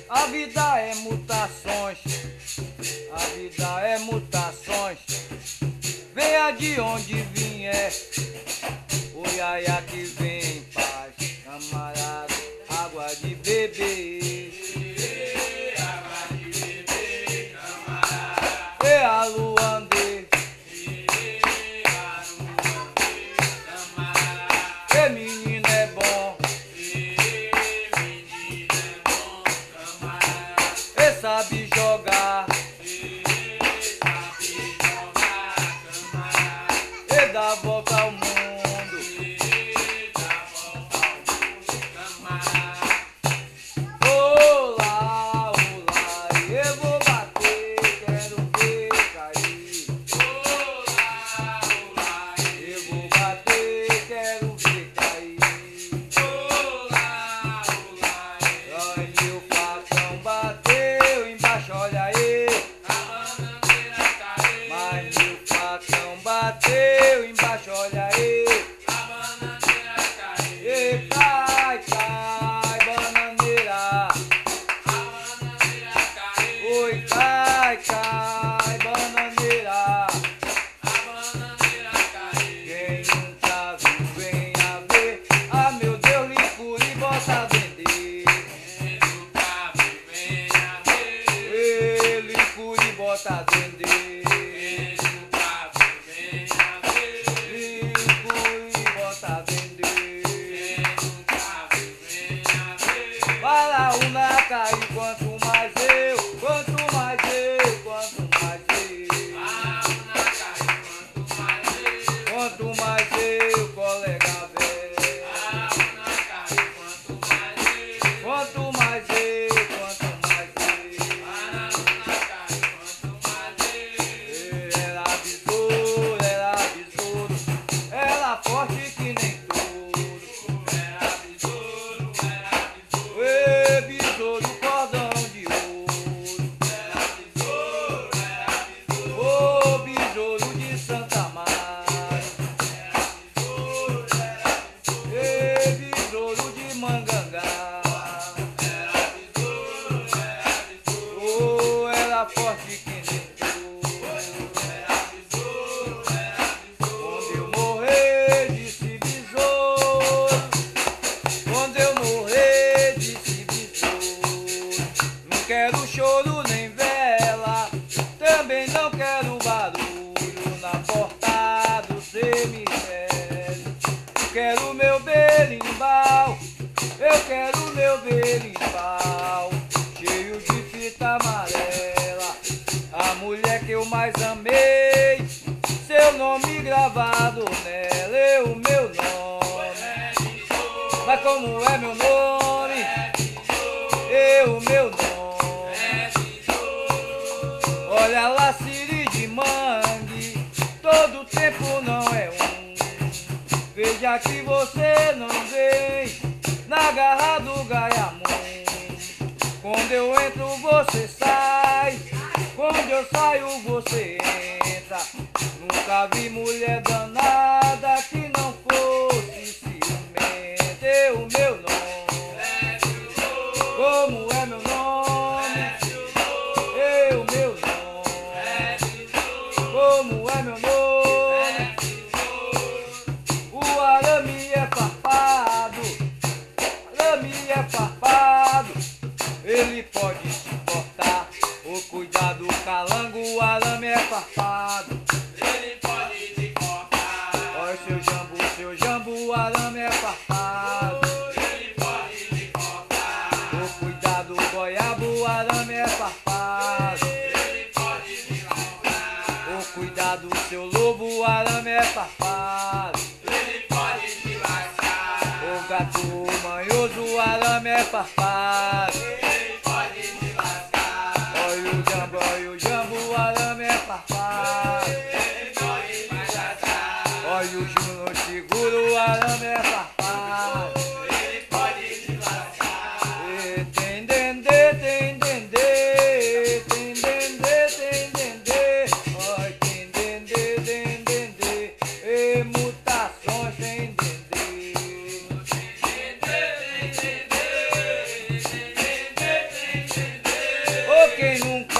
A vida é mutações, a vida é mutações. Venha de onde vier, o iaia que vem em paz. Camarada, água de beber, Água de beber, camarada. e a luandê, e menino é bom, e sabe jogar, e dá volta ao mundo. Olá, olá, eu vou bater, quero ver cair. Eu vou bater, quero ver cair. Ai, meu facão bateu embaixo, olha aí. Mas meu facão bateu embaixo, olha aí. E cai, cai, bananeira. Oi, cai, cai, bananeira. Quem nunca viu, venha ver. Ah, meu Deus, licor e bota a vender. Licor e bota a vender. Licor e bota a vender. Para o na cair, quanto mais eu, quanto mais eu, quanto mais eu. Quanto mais eu, colega velho. Quanto mais eu, quanto mais eu. Ela besouro, ela forte que nem touro. Ê, besouro, cordão de ouro. Ô, besouro de Santa Maria. Ê, besouro de Mangangá. Ô, ela forte que nem touro. Quando eu morrer, disse besouro. Quando eu morrer, disse besouro. Não quero choro nem vela, também não quero barulho na porta do cemitério. Quero meu berimbau, eu quero meu berimbau, cheio de fita amarela. A mulher que eu mais amei, seu nome gravado nela, e o meu nome. Mas como é meu nome? E o meu nome. Olha lá, siri de mangue, todo tempo não é um. Veja que você não vem na garra do gaiamum. Quando eu entro, você sai. Quando eu saio, você entra. Nunca vi mulher danada que não fosse ciumenta. E o meu nome. Como é meu nome? E o meu nome. Como é meu nome? O arame é farpado. Arame é farpado. Ele pode te cortar. O cuidado, calango, o arame é farpado. Olha seu jambu, o arame é farpado. O cuidado, goiabo, o arame é farpado. O cuidado, seu lobo, o arame é farpado. O gato manhoso, o arame é farpado. Olha o jambu, o arame é farpado. Olha o juno seguro, o arame é farpado. Tem dendê, tem dendê, tem dendê, tem dendê. Oi, tem dendê, tem dendê. E mutações tem dendê. quem nunca